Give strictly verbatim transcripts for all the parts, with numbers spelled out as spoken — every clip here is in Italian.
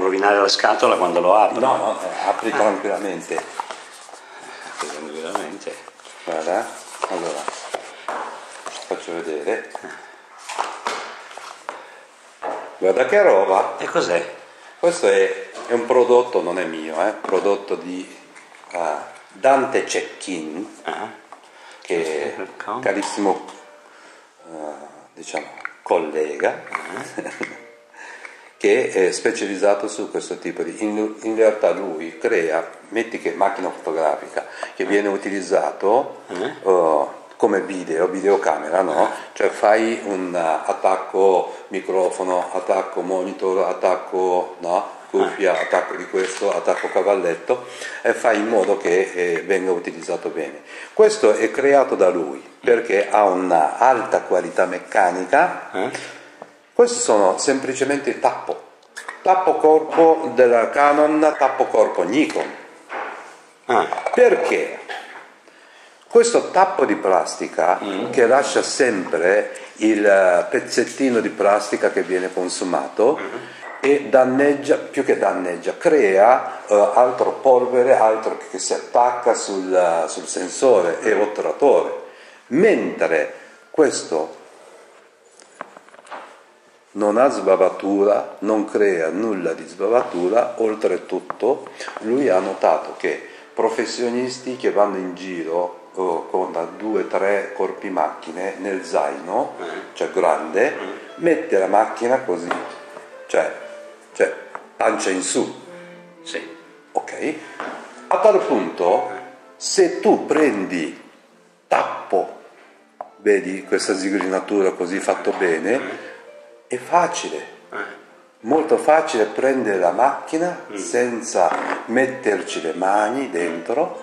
rovinare la scatola quando lo apro. No, no, apri tranquillamente. Apri tranquillamente. Guarda, allora, faccio vedere. Guarda che roba. E cos'è? Questo è, è un prodotto, non è mio, è eh, prodotto di uh, Dante Cecchin, Ah. che è carissimo, uh, diciamo, collega, uh-huh. che è specializzato su questo tipo di... In, in realtà lui crea, metti che macchina fotografica, che uh-huh. viene utilizzato uh-huh. uh, come video, videocamera, no? Uh-huh. Cioè fai un uh, attacco microfono, attacco monitor, attacco, no? Cuffia, uh-huh. attacco di questo, attacco cavalletto, e fai in modo che eh, venga utilizzato bene. Questo è creato da lui perché ha una alta qualità meccanica. Uh-huh. Questi sono semplicemente tappo, tappo corpo della Canon, tappo corpo Nikon. Ah. Perché? Questo tappo di plastica mm. che lascia sempre il pezzettino di plastica che viene consumato mm. e danneggia, più che danneggia, crea uh, altro polvere, altro che si attacca sul, sul sensore mm. e otturatore. Mentre questo non ha sbavatura, non crea nulla di sbavatura, oltretutto lui ha notato che professionisti che vanno in giro oh, con due o tre corpi macchine nel zaino, cioè grande, mette la macchina così, cioè, cioè pancia in su, sì. Ok? A tal punto, se tu prendi tappo, vedi questa zigrinatura così fatto bene, è facile, molto facile prendere la macchina mm. senza metterci le mani dentro,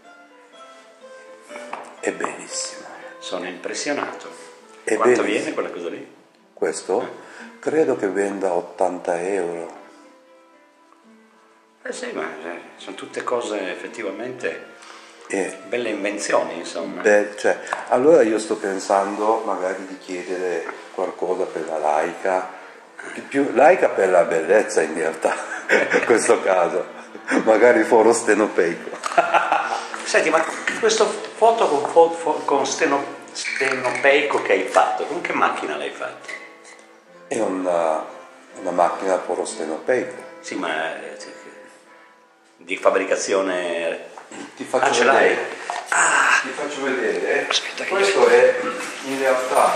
è benissimo. Sono impressionato. È Quanto benissimo. Viene quella cosa lì? Questo? Eh. Credo che venda ottanta euro. Eh sì, ma eh, sono tutte cose effettivamente... E belle invenzioni, insomma. Beh, cioè, allora io sto pensando magari di chiedere qualcosa per la Leica, più Leica per la bellezza in realtà, in questo caso, magari foro stenopeico. Senti, ma questo foto con, fo, fo, con steno, stenopeico che hai fatto, con che macchina l'hai fatto? È una, una macchina foro stenopeico. Sì, ma di fabbricazione... Ti faccio ah, ce vedere. l'hai? Ah. Ti faccio vedere. Aspetta, che questo è in realtà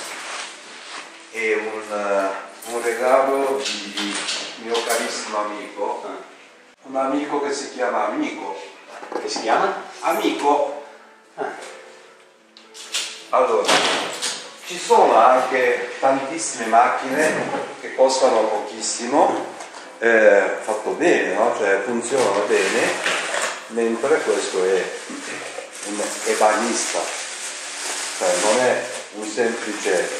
è un, un regalo di, di mio carissimo amico, ah. un amico che si chiama Amico. Che si chiama? Amico. Ah. Allora, ci sono anche tantissime macchine che costano pochissimo, eh, fatto bene, no? Cioè funzionano bene. Mentre questo è un ebanista, cioè non è un semplice...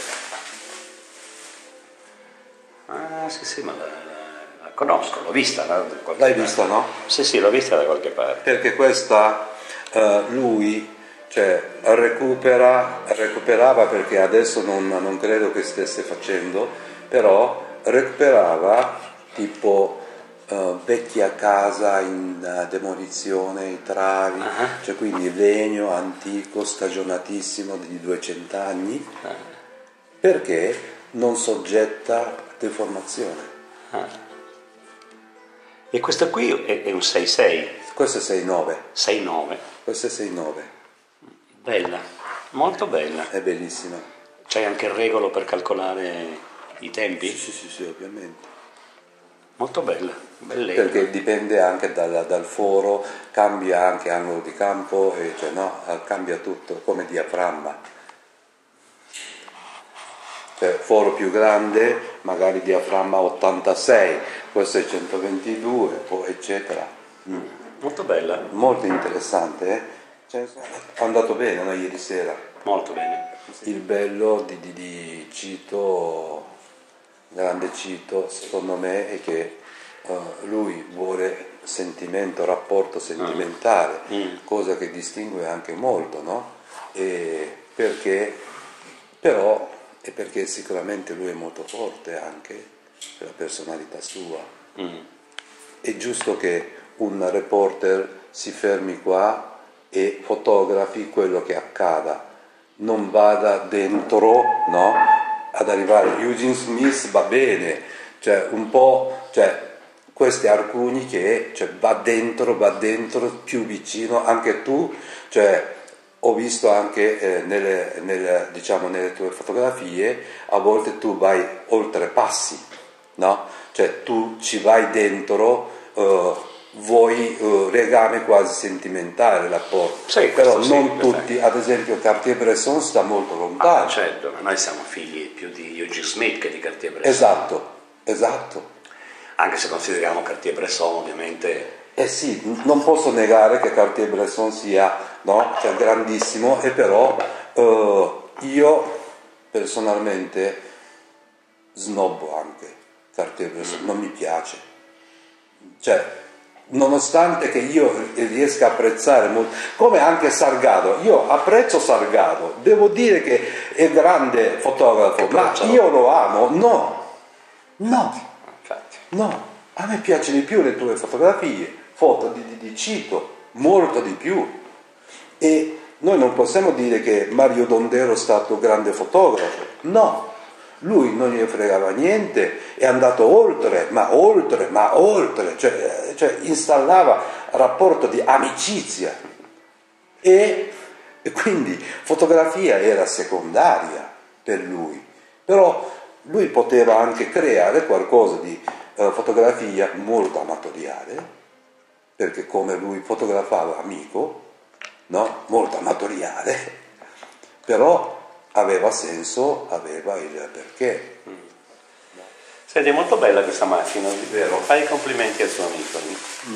Ah sì sì, ma la, la, la conosco, l'ho vista. Da qualche L'hai parte. Vista, no? Sì sì, l'ho vista da qualche parte. Perché questa, uh, lui, cioè, recupera, recuperava, perché adesso non, non credo che stesse facendo, però recuperava tipo... Uh, vecchia casa in uh, demolizione, i travi, uh-huh. cioè quindi legno antico, stagionatissimo di duecento anni, uh-huh. perché non soggetta deformazione. Uh-huh. E questo qui è, è un sei sei? Questo è sei nove. sei nove? Questo è sei nove. Bella, molto bella. È bellissima. C'hai anche il regolo per calcolare i tempi? Sì, sì, sì, sì, ovviamente. Molto bella, bellezza. Perché dipende anche dal, dal foro, cambia anche angolo di campo, e cioè, no, cambia tutto, come diaframma. Cioè, foro più grande, magari diaframma ottantasei, questo è centoventidue, poi eccetera. Mm. Molto bella. Molto interessante, eh? Cioè, è andato bene, no, ieri sera. Molto bene. Il bello di, di, di Cito... grande Cito, secondo me, è che uh, lui vuole sentimento, rapporto sentimentale, mm. cosa che distingue anche molto, no? E perché, però, è perché sicuramente lui è molto forte anche per la personalità sua. Mm. è giusto che un reporter si fermi qua e fotografi quello che accada, non vada dentro, no? Ad arrivare Eugene Smith va bene, cioè un po', cioè questi alcuni che cioè, va dentro, va dentro più vicino, anche tu, cioè ho visto anche eh, nelle, nelle, diciamo, nelle tue fotografie, a volte tu vai oltrepassi, no? Cioè tu ci vai dentro, eh, vuoi eh, legame quasi sentimentale l'apporto, sì, però non sì, tutti, perfetto. ad esempio Cartier-Bresson sta molto lontano. Ah, certo, ma noi siamo figli più di Eugene Smith che di Cartier-Bresson. Esatto, esatto. Anche se consideriamo Cartier-Bresson ovviamente. Eh sì, non posso negare che Cartier-Bresson sia, no? Cioè, grandissimo, e però eh, io personalmente snobbo anche Cartier-Bresson, non mi piace. Cioè, nonostante che io riesca a apprezzare molto, come anche Salgado, io apprezzo Salgado, devo dire che è grande fotografo, ma io lo amo? No, no, Infatti. no, a me piacciono di più le tue fotografie, foto di, di, di Cito, molto di più. E noi non possiamo dire che Mario Dondero è stato un grande fotografo, no. Lui non gli fregava niente, è andato oltre, ma oltre, ma oltre, cioè, cioè installava rapporto di amicizia e, e quindi fotografia era secondaria per lui, però lui poteva anche creare qualcosa di eh, fotografia molto amatoriale, perché come lui fotografava amico, no? Molto amatoriale, però aveva senso, aveva il perché. Mm. Senti, è molto bella questa macchina, vero? Fai i complimenti al tuo amico. Mm.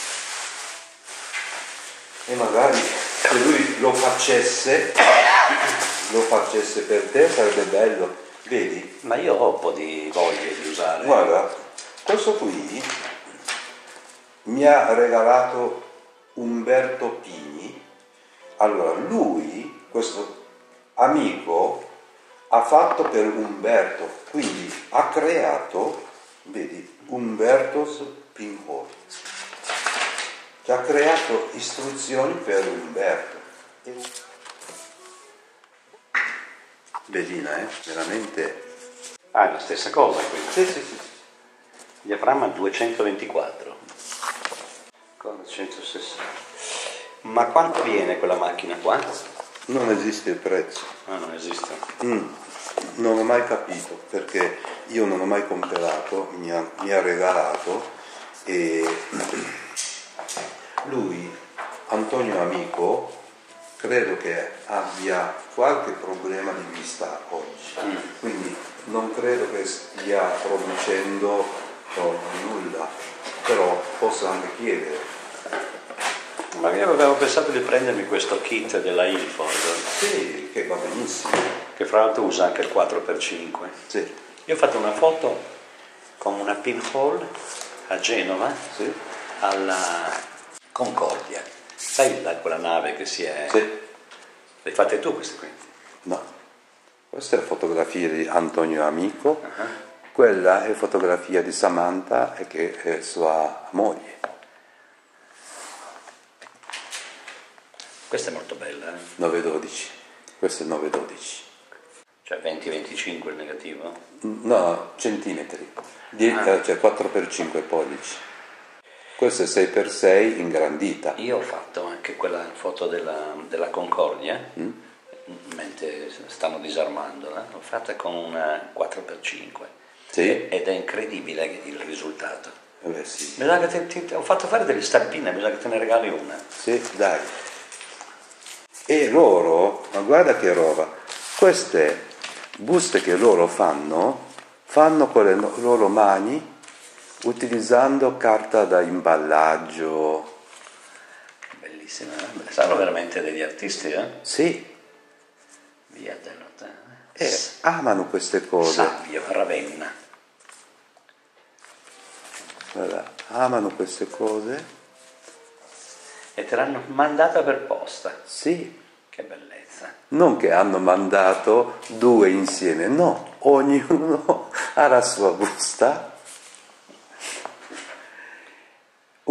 E magari se lui lo facesse, lo facesse per te sarebbe bello, vedi? Ma io ho un po' di voglia di usare. Guarda, questo qui mi ha regalato Umberto Pini. Allora, lui, questo amico, ha fatto per Umberto, quindi ha creato, vedi, Umberto's Pinhole, che ha creato istruzioni per Umberto. Bellina, eh? Veramente. Ah, è la stessa cosa quindi. Sì, sì, sì. Diaframma duecentoventiquattro. Con centosessanta. Ma quanto viene quella macchina qua? Non esiste il prezzo. Ah, non esiste. Mm. Non ho mai capito, perché io non ho mai comprato, mi ha, mi ha regalato, e lui, Antonio Amico, credo che abbia qualche problema di vista oggi, mm. quindi non credo che stia producendo oh, nulla, però posso anche chiedere. Ma io avevo pensato di prendermi questo kit della Ilford. Sì, che va benissimo. Che fra l'altro usa anche il quattro per cinque. Sì. Io ho fatto una foto con una pinhole a Genova, sì. alla Concordia. Sai da quella nave che si è... Sì. Le fate tu queste qui? No. Questa è la fotografia di Antonio Amico, Uh-huh. quella è fotografia di Samantha, che è sua moglie. Questa è molto bella, eh? nove dodici. Questo è nove dodici. Cioè venti venticinque il negativo? No, centimetri. Die- Ah. Cioè quattro per cinque pollici. Questo è sei per sei ingrandita. Io ho fatto anche quella foto della, della Concordia, Mm? mentre stanno disarmandola, l'ho fatta con una quattro per cinque. Sì? Ed è incredibile il risultato. Eh beh, sì. Bisogna che ti, ti- ho fatto fare delle stampine, bisogna che te ne regali una. Sì, dai. E loro, ma guarda che roba, queste buste che loro fanno, fanno con le no- loro mani, utilizzando carta da imballaggio. Bellissima, eh? Saranno veramente degli artisti, eh? Sì, Via dell'Hotel. e amano queste cose. Savio, Ravenna. Guarda, amano queste cose. E te l'hanno mandata per posta. Sì, Che bellezza. non che hanno mandato due insieme, no, ognuno ha la sua busta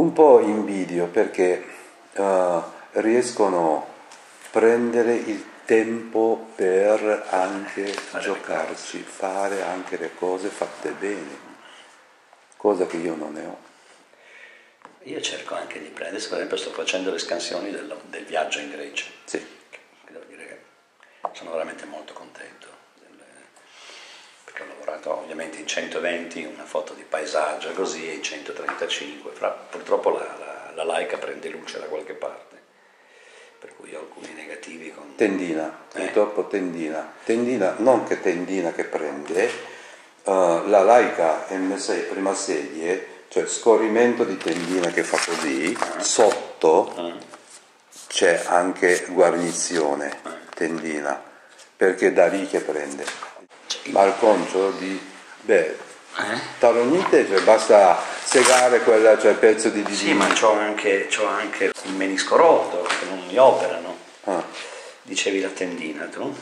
un po' invidio perché uh, riescono a prendere il tempo per anche fare giocarci, fare anche le cose fatte bene, cosa che io non ne ho. Io cerco anche di prendere, per esempio sto facendo le scansioni del, del viaggio in Grecia. Sì. Che devo dire che sono veramente molto contento, perché ho lavorato ovviamente in centoventi, una foto di paesaggio così, e in centotrentacinque, fra, purtroppo la, la, la Leica prende luce da qualche parte, per cui ho alcuni negativi con... Tendina, eh. purtroppo tendina, tendina, non che tendina che prende, uh, la Leica M sei prima serie, cioè scorrimento di tendina che fa così, eh. sotto eh. c'è anche guarnizione, eh. tendina, perché da lì che prende. Ma al contrario di, beh, eh? talonite, cioè basta segare quel cioè, pezzo di di Sì, ma c'ho anche, c'ho anche il menisco rotto, che non mi operano. Ah. Dicevi la tendina, tu?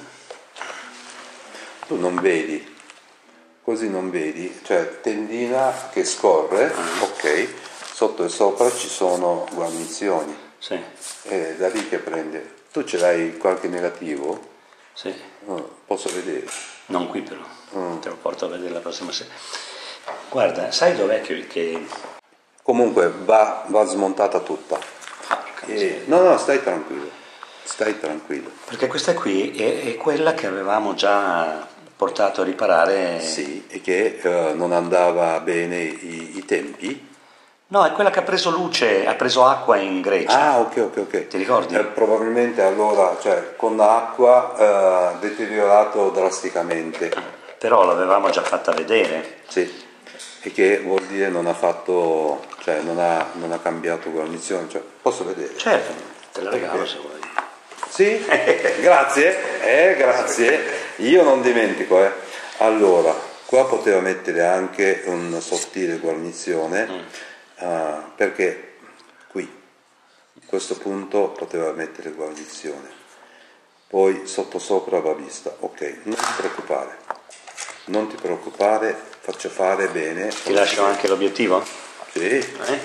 Tu non vedi, così non vedi, cioè tendina che scorre, ah. ok, sotto e sopra ci sono guarnizioni. Sì. E da lì che prende. Tu ce l'hai qualche negativo? Sì. Oh, posso vedere? Non qui però, mm. te lo porto a vedere la prossima sera. Guarda, sai dov'è che... che... Comunque va, va smontata tutta. Ah, e... No, no, stai tranquillo, stai tranquillo. Perché questa qui è, è quella che avevamo già portato a riparare. Sì, e che uh, non andava bene i, i tempi. No, è quella che ha preso luce, ha preso acqua in Grecia. Ah, ok, ok, ok. Ti ricordi? Eh, probabilmente allora, cioè, con l'acqua eh, deteriorato drasticamente. Però l'avevamo già fatta vedere. Sì, e che vuol dire non ha fatto, cioè non ha, non ha cambiato guarnizione, cioè, posso vedere? Certo, te la regalo se vuoi. Sì? Grazie, eh, grazie. Io non dimentico, eh. Allora, qua poteva mettere anche un sottile guarnizione. Mm. Uh, perché qui, in questo punto poteva mettere guarnizione, poi sotto sopra va vista, ok, non ti preoccupare, non ti preoccupare, faccio fare bene. Ti lascio anche l'obiettivo? Sì. Eh?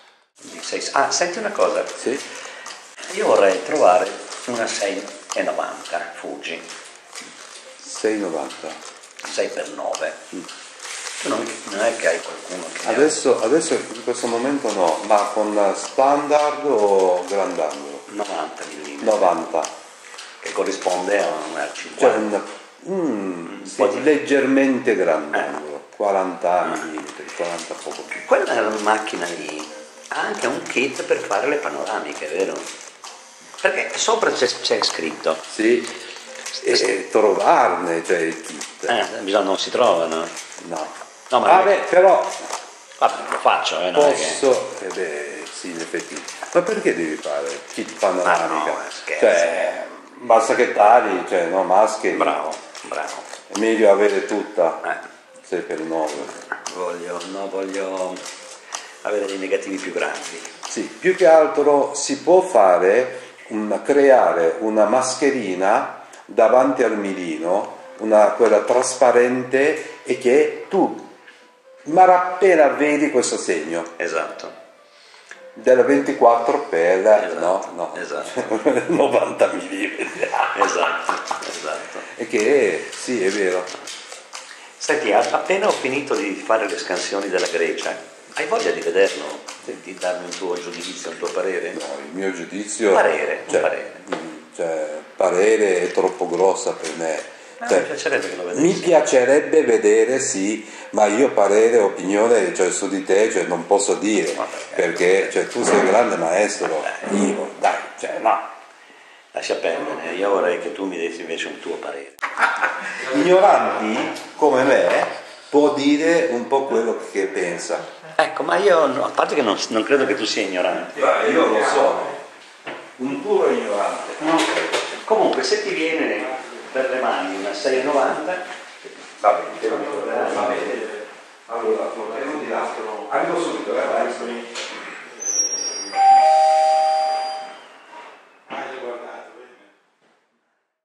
Ah, senti una cosa, sì. Io vorrei trovare una sei e novanta Fuji. sei e novanta? sei per nove. Mm. Tu non, non è che hai qualcuno che... Adesso, adesso in questo momento no, ma con standard o grandangolo? novanta millimetri. novanta. Che corrisponde a una cinquanta. Cioè un, mm, sì, di... leggermente grandangolo, eh. quaranta millimetri, quaranta poco più. Quella macchina lì ha anche un kit per fare le panoramiche, vero? Perché sopra c'è, c'è scritto. Sì, e trovarne cioè il kit. Eh, bisogna, non si trovano. No. No, ma vabbè, che... però vabbè, lo faccio, eh, posso, che... eh beh, sì, in effetti. Ma perché devi fare kit panoramica? No, scherzo. Cioè, basta che tagli, cioè, no, maschere. Bravo, bravo. È meglio avere tutta, eh. sei per nove. Voglio, no, voglio avere dei negativi più grandi. Sì, più che altro si può fare, un, creare una mascherina davanti al mirino, una, quella trasparente, e che tu ma appena vedi questo segno, esatto, della ventiquattro per esatto, no, no, esatto. novanta millimetri, esatto, esatto. E che sì, è vero. Senti, appena ho finito di fare le scansioni della Grecia, hai voglia di vederlo? Di darmi un tuo giudizio, un tuo parere? No, il mio giudizio, parere, cioè, un parere. Cioè, parere è troppo grossa per me. Ah, cioè, mi piacerebbe che lo vedessi. Mi piacerebbe vedere, sì, ma io parere, opinione, cioè, su di te, cioè, non posso dire, no, perché, perché cioè, tu sei un grande maestro, io, dai, cioè, no. Lascia perdere, io vorrei che tu mi dessi invece un tuo parere. Ignoranti come me può dire un po' quello che pensa. Ecco, ma io, a parte che non, non credo che tu sia ignorante. Beh, io lo sono, un puro ignorante. No, comunque, se ti viene per le mani una sei e novanta, va bene, va bene. Allora, torniamo di là, arrivo subito, eh,